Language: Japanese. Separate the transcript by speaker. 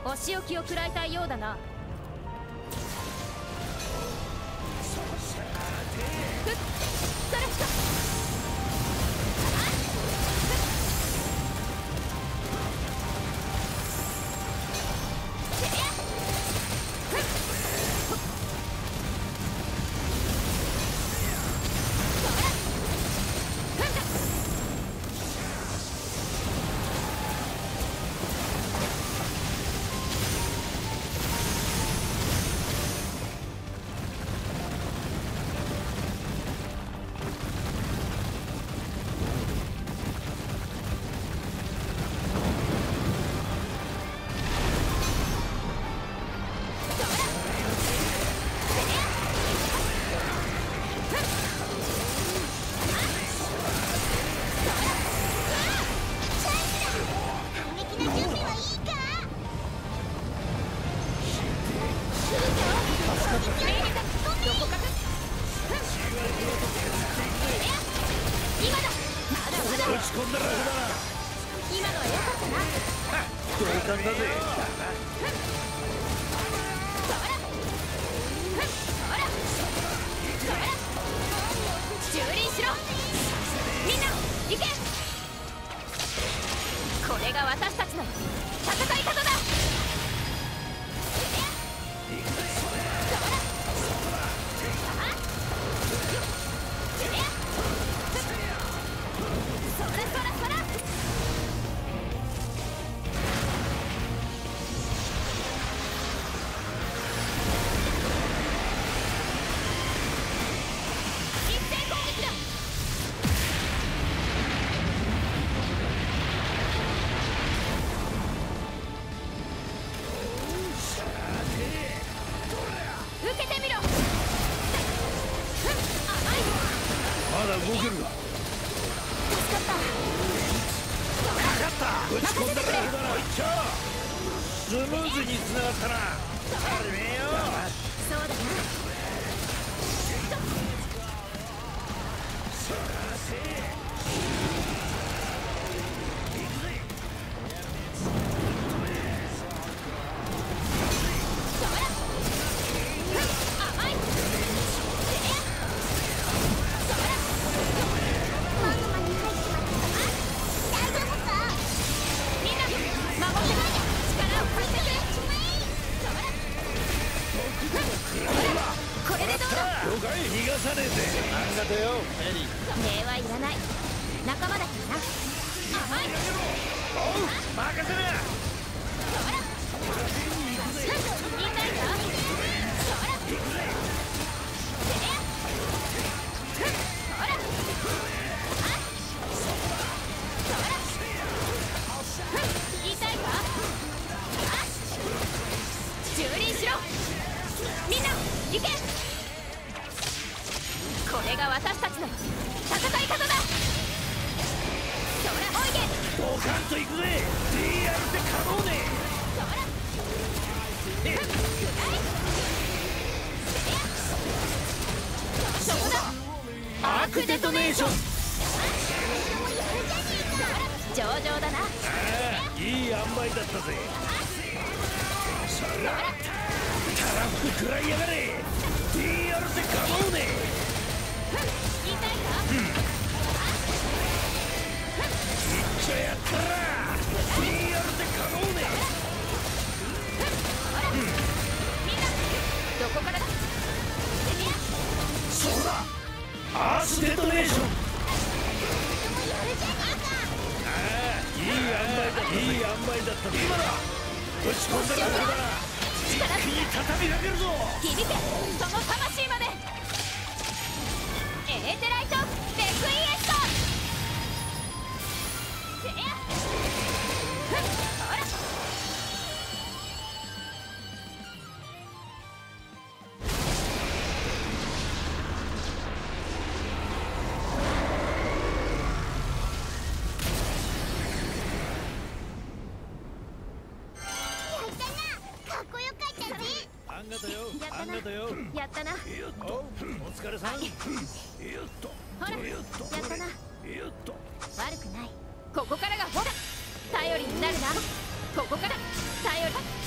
Speaker 1: お仕置きを食らいたいようだな。ふっそれっと
Speaker 2: スムーズに繋がったな。始めよう。
Speaker 1: そうだな。礼はいらない。仲間だからな。
Speaker 2: おう、任せな。
Speaker 1: 蹂躙しろ。みんな行け。これが私たちの戦い方だ。そらおいで。
Speaker 2: ドカンと行くぜ。DR ってかもうね。
Speaker 1: そこだ。
Speaker 2: アークデトネーション。
Speaker 1: 上々だな。
Speaker 2: ああ、いい塩梅だったぜ。そらたらふく食らいやがれ。DR ってかもうね。
Speaker 1: 痛いか？
Speaker 2: いっちゃやったら DR ってかもうね。
Speaker 1: みんなどこからだ？
Speaker 2: そうだ、アースデトネーション。ああ、いい塩梅だった今だ。打ち込んだらこれだ。一気に畳みかけるぞ。
Speaker 1: 響け、その魂まで。エーテライトレクイエスト。せやほら。やったな。
Speaker 2: お疲れさん。
Speaker 1: ほら、やったな。悪くない。ここからがほら頼りになるな。ここから頼り。